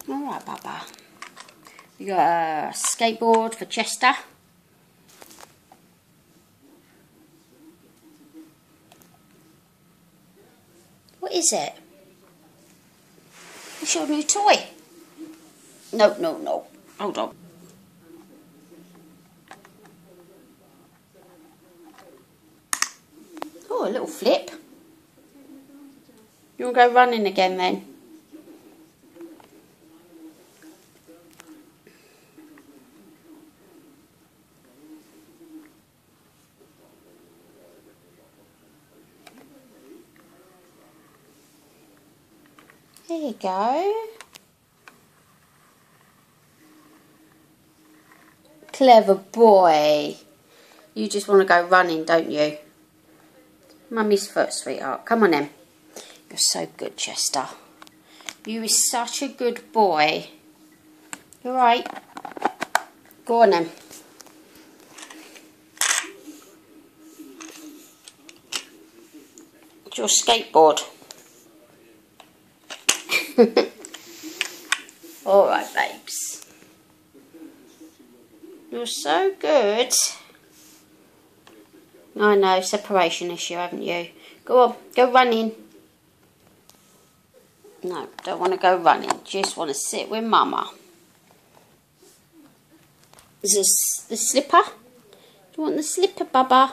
Alright, Bubba. You got a skateboard for Chester. What is it? It's your new toy. No, no, no. Hold on. Oh, a little flip. You want to go running again then? There you go. Clever boy. You just want to go running, don't you? Mummy's foot, sweetheart. Come on then. You're so good, Chester. You is such a good boy. You alright? Go on then. It's your skateboard. Alright, babes. You're so good. I know, separation issue, haven't you? Go on, go running. No, don't want to go running. Just want to sit with Mama. Is this the slipper? Do you want the slipper, Bubba?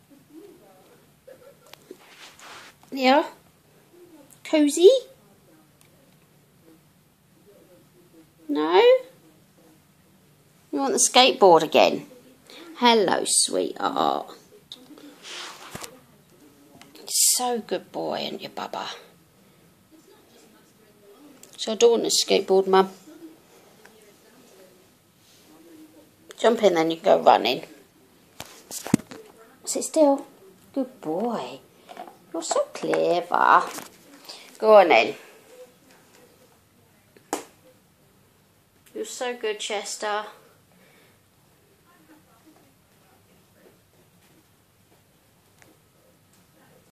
Yeah? Cozy? No? You want the skateboard again? Hello, sweetheart. So good boy, aren't you, Bubba? So I don't want a skateboard, Mum. Jump in, then you can go running. Sit still. Good boy. You're so clever. Go on then. You're so good, Chester.